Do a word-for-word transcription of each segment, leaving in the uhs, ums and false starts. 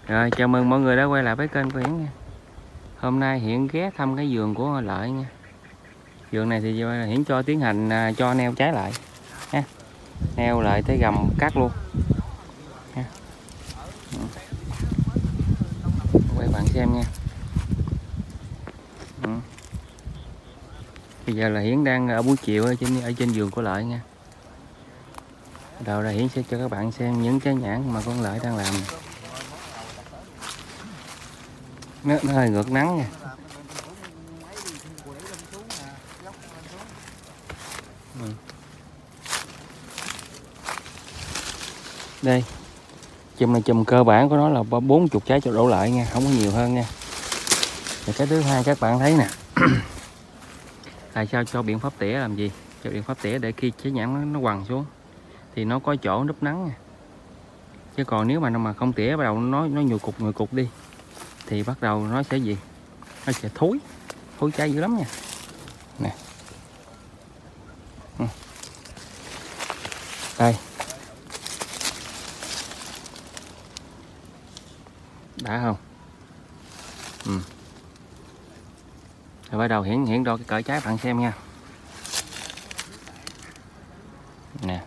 Rồi, chào mừng mọi người đã quay lại với kênh của Hiển nha. Hôm nay Hiển ghé thăm cái vườn của Lợi nha. Vườn này thì Hiển cho tiến hành cho neo trái lại ha. Neo lại tới gầm cắt luôn ha. Quay bạn xem nha. Ừ. Bây giờ là Hiển đang ở buổi chiều ở trên ở trên vườn của Lợi nha. Đầu là Hiển sẽ cho các bạn xem những trái nhãn mà con Lợi đang làm. Nó, nó hơi ngược nắng nha. Ừ. Đây chùm này chùm cơ bản của nó là bốn mươi trái cho đổ lại nha, không có nhiều hơn nha. Và cái thứ hai các bạn thấy nè. Tại sao cho biện pháp tỉa làm gì? Cho biện pháp tỉa để khi trái nhãn nó, nó quằn xuống thì nó có chỗ núp nắng nha. Chứ còn nếu mà nó mà không tỉa bắt đầu nó nó nhiều cục người cục đi thì bắt đầu nó sẽ gì? Nó sẽ thối, thối trái dữ lắm nha. Nè. Ừ. Đây. Đã không? Ừ. Rồi bắt đầu hiển hiển đo cái cỡ trái bạn xem nha. Nè.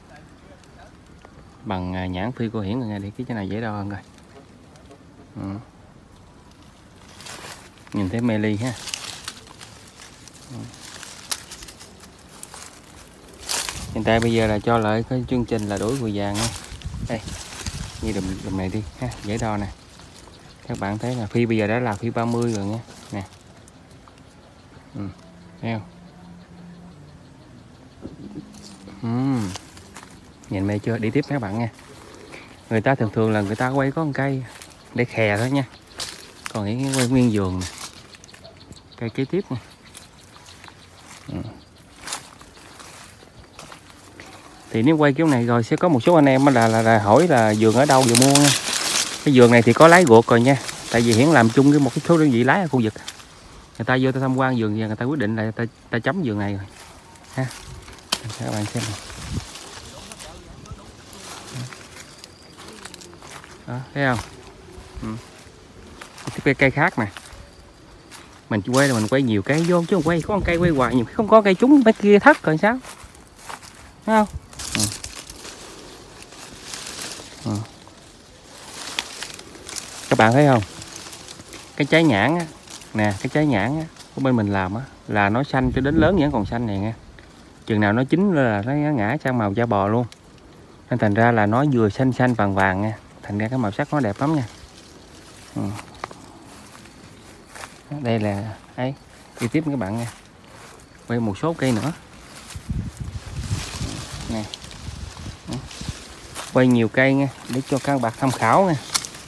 Bằng nhãn phi của Hiển rồi nha, để cái trái này dễ đo hơn coi. Ừ. Nhìn thấy mê ly ha. Ừ. Hiện tại bây giờ là cho lại cái chương trình là đuổi cùi vàng nha. Đây. Như đùm, đùm này đi ha, dễ đo nè. Các bạn thấy là phi bây giờ đã là phi ba mươi rồi nha. Nè. Ừ. Thấy không? Ừ. Nhìn mê chưa? Đi tiếp các bạn nha. Người ta thường thường là người ta quay có một cây để khè thôi nha. Còn những quay nguyên vườn nè. Cây kế tiếp nè. Ừ. Thì nếu quay kiểu này rồi sẽ có một số anh em là, là, là hỏi là vườn ở đâu vừa mua nha. Cái vườn này thì có lái ruột rồi nha. Tại vì Hiển làm chung với một cái số đơn vị lái ở khu vực. Người ta vô ta tham quan vườn và người ta quyết định là ta, ta chấm vườn này rồi ha. Các bạn xem này. Đó, thấy không? Ừ. Cái cây khác nè. Mình quay là mình quay nhiều cây vô chứ không quay có một cây quay hoài, nhiều không có cây trúng mấy kia thất rồi sao? Thấy không? Ừ. Ừ. Các bạn thấy không? Cái trái nhãn á, nè, cái trái nhãn á, của bên mình làm á là nó xanh cho đến lớn vẫn còn xanh này nha. Chừng nào nó chín là nó ngã sang màu da bò luôn. Nên thành ra là nó vừa xanh xanh vàng vàng nha. Thành ra cái màu sắc nó đẹp lắm nha. Ừ. Đây là ấy, đi tiếp các bạn nha. Quay một số cây nữa. Nè. Quay nhiều cây nha để cho các bạn tham khảo nha.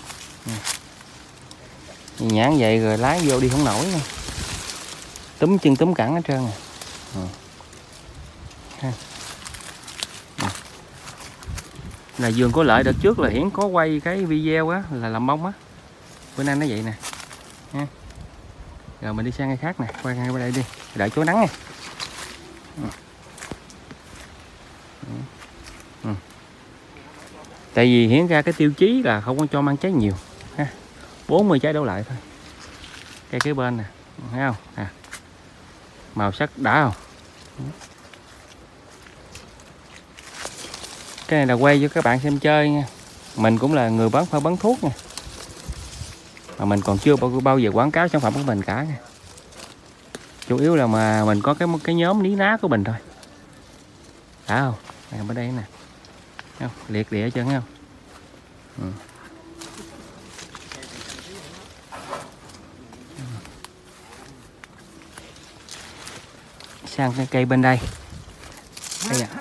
Nhãn vậy rồi lái vô đi không nổi nha. Túm chân túm cẳng hết trơn nè. Ừ. Ha. Ừ. Là vườn có Lợi đợt trước là Hiển có quay cái video á là làm bông á. Bữa nay nó vậy nè. Ha. Rồi mình đi sang cây khác nè, quay ngay bên đây đi, đợi chỗ nắng nha. Ừ. Ừ. Tại vì Hiển ra cái tiêu chí là không có cho mang trái nhiều ha. bốn mươi trái đổ lại thôi. Cây kế bên nè, thấy không? À. Màu sắc đã không? Cái này là quay cho các bạn xem chơi nha. Mình cũng là người bán phân bán thuốc nha. Mà mình còn chưa bao, bao giờ quảng cáo sản phẩm của mình cả nha. Chủ yếu là mà mình có cái cái nhóm ní ná của mình thôi. Đã không? À, bên đây nè. Không? Liệt địa chân không? Ừ. Sang cái cây bên đây. Đây à.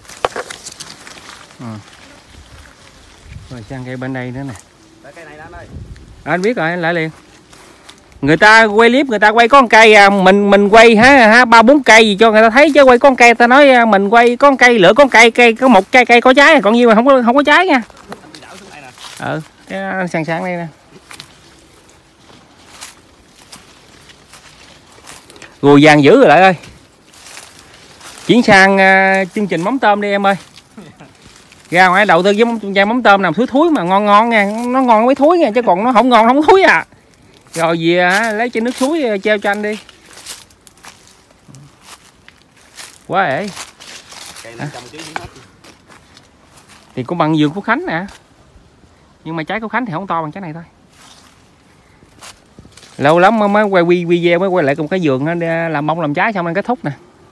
Ừ. Rồi sang cây bên đây nữa nè. Cây này anh ơi. À, anh biết rồi, anh lại liền. Người ta quay clip người ta quay có một cây à, mình mình quay ha ha ba bốn cây gì cho người ta thấy chứ quay con cây ta nói mình quay con cây lửa con cây cây có một cây cây có trái còn nhiêu mà không có không có trái nha. Ừ, cái sang sang đây nè. Gùi vàng dữ rồi Lợi ơi. Chuyển sang uh, chương trình mắm tôm đi em ơi. Ra ngoài đầu tư với chai mắm tôm nào thúi thúi mà ngon ngon nha, nó ngon mới thúi nha, chứ còn nó không ngon không thúi à. Rồi về lấy trên nước suối treo cho anh đi. Quá ể. À. Thì cũng bằng vườn Phú Khánh nè. Nhưng mà trái Phú Khánh thì không to bằng trái này thôi. Lâu lắm mới quay video mới quay lại cùng cái vườn làm bông làm trái xong anh kết thúc nè.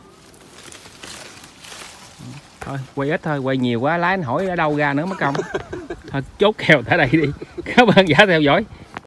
Thôi quay ít thôi, quay nhiều quá lái anh hỏi ở đâu ra nữa mất công. Thôi chốt kèo tại đây đi. Cảm ơn đã theo dõi.